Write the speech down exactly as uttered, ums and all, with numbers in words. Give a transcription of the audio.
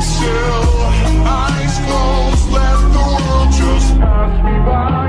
still, eyes closed, let the world just pass me by.